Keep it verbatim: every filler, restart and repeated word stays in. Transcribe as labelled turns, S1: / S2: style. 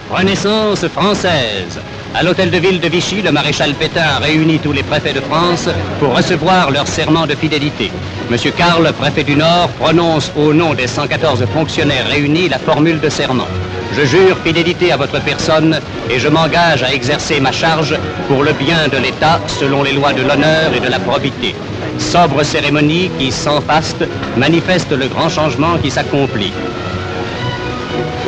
S1: Renaissance française. À l'hôtel de ville de Vichy, le maréchal Pétain a réuni tous les préfets de France pour recevoir leur serment de fidélité. Monsieur Karl, préfet du Nord, prononce au nom des cent quatorze fonctionnaires réunis la formule de serment. Je jure fidélité à votre personne et je m'engage à exercer ma charge pour le bien de l'État selon les lois de l'honneur et de la probité. Sobre cérémonie qui, sans faste, manifeste le grand changement qui s'accomplit.